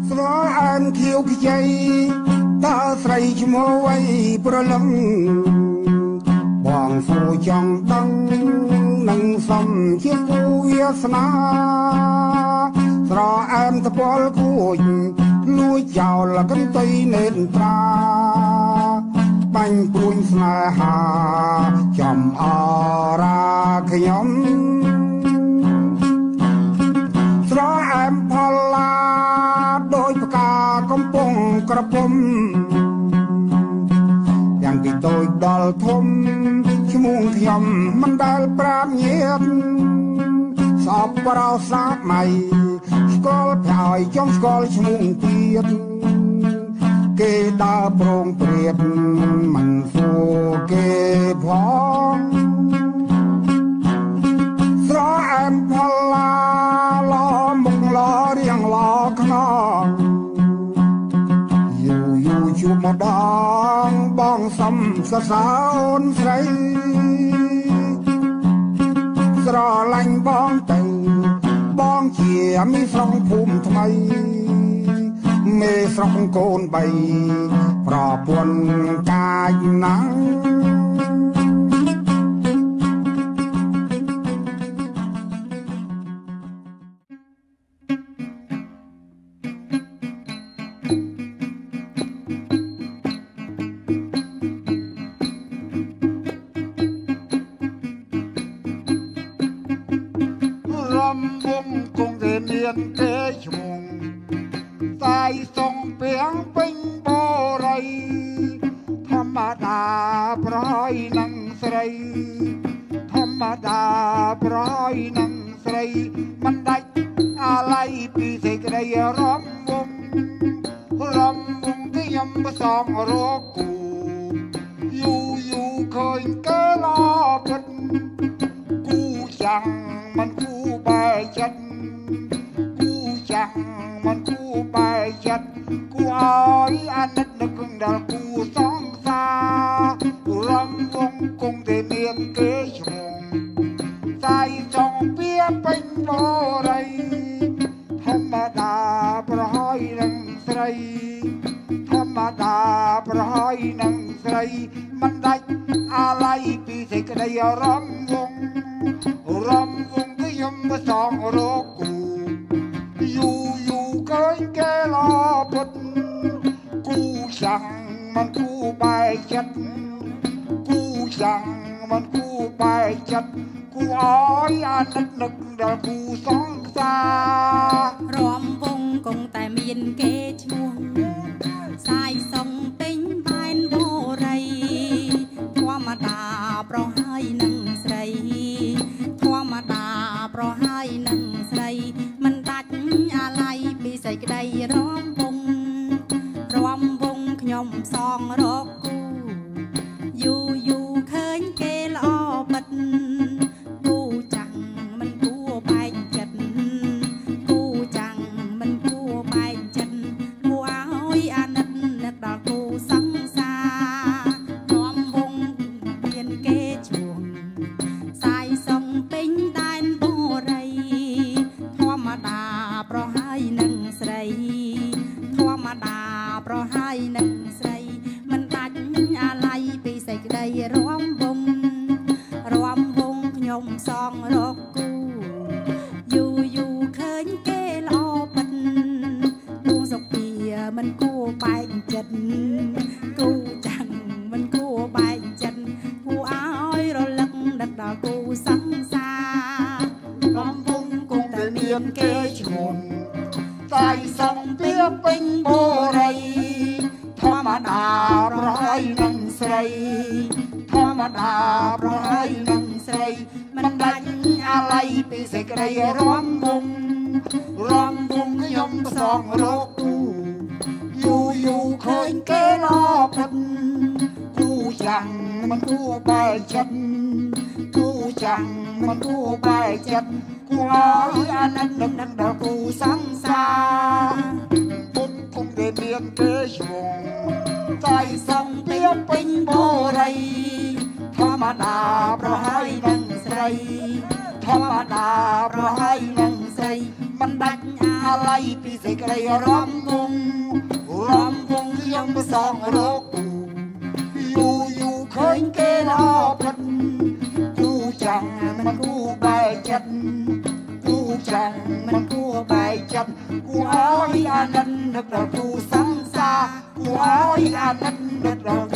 ស្រអានខៀវខ្ចីតើស្រីឈ្មោះអ្វីប្រលឹងបងសួរចង់ដឹងនឹងសំជាគូវាសនាស្រអានតពលគួចលួចចោលកន្ទុយនេត្រាបាញ់ព្រួញស្នេហាចំអរាខ្ញុំស្រអានផលឡាដោយផ្កាកំពុងក្រពុំយ៉ាងពីតូចដល់ធំឈ្មោះខ្ញុំមិនដែលប្រាប់ញាតស្អប់ប្រោសាមៃស្គាល់ប្រោយចំស្គាល់ឈ្មោះទៀតគេដើរប្រងព្រៀបមិនសួរគេផងស្រែមផលឡាឡមុខឡរៀងឡខ្នងយូរជួបម្ដងបងសំសរសើរស្រីស្រឡាញ់បងទៅបងជាមីស្រុកភូមិថ្មីមេស្រុកកូនបីប្រពន្ធកាយណាំងរំវងគង់តែមានគេឈ្មោះតែសុងពីងពេញបរិយធម្មតាប្រយនឹងស្រីធម្មតាប្រយនឹងស្រីមិនដាច់អាឡ័យពីសេចក្តីរំវងខ្ញុំបសងរកគូយូឃើញគេឡពិតគូចាំងមិនគូបែកចិត្តគូចាំងមិនគូបែកចិត្តគូអើយអាណិតនឹកដល់គូសងសារំវងគង់តែមានគេឈ្មោះតែចង់ពៀពេញបរិយធម្មតាប្រហើយនឹងស្រីធម្មតាប្រហើយនឹងស្រីមិនដាច់អាឡ័យពីសេចក្តីរំវងខ្ញុំសងរកគូយូឃើញគេឡពិតគូចាំងមិនគូបែកចិត្តគូចាំងមិនគូបែកចិត្តគូអើយអាណិតនឹកដល់គូសងសារំវងគង់តែមានគេឈ្មោះសាយសុងពេញបែនបរិយធម្មតាប្រហើយនឹងស្រីធម្មតាប្រហើយនឹងស្រីមិនដាច់អាឡ័យពីសេចក្តីរំវងខ្ញុំសងរកគូយូឃើញគេល្អពិតគូចាំងមិនគួរបែកចិត្តគូចាំងមិនគួរបែកចិត្តគួរឲ្យអាណិតនឹកដល់គូសង្សាររំវងមានគេឈ្មោះសាយសុងពេញដែនបរិយធម្មតាប្រហើយនឹងស្រីធម្មតាប្រហើយនឹងស្រីមិនដាច់អាឡ័យពីសេចក្តីរំវងខ្ញុំសងរកគូយូឃើញគេល្អពិតគូសុភាមិនគួរបែកចិត្តគូចាំងមិនគួរបែកចិត្តគួរឲ្យរលឹកដឹកដល់គូសង្សារំវងគង់តែមានគេឈ្មោះតែសងពីពេញបរិយធម្មតាប្រហើយនឹងស្រីធម្មតាប្រហើយនឹងស្រីមិនដាច់អាឡ័យពីសេចក្តីរំវងខ្ញុំសងរកគូយូឃើញគេឡពិតគូចាំងមិនគួរបែកចិត្តគូចាំងមិនគួរបែកចិត្តគួរឲ្យអាណិតនឹកដល់គូសង្សារពុំគង់តែមានគេឈ្មោះតែសងពីពេញបរិយធម្មតាប្រហើយនឹងស្រីធម្មតាប្រហើយនឹងស្រីមិនដាច់អាឡ័យយពីសេចក្តីរំវងខ្ញុំមិនសងរកគូយូឃើញគេល្អពិតគូចាំងមិនគូបែកចិត្តគូចាំងមិនគូបែកចិត្តគូឲ្យអាណិតនឹកដល់គូសង្សារគូឲ្យអាណិតនឹកដល់